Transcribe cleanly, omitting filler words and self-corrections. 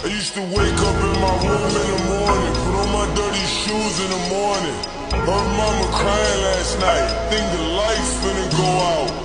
I used to wake up in my room in the morning, put on my dirty shoes in the morning. Heard mama crying last night, think the lights finna go out.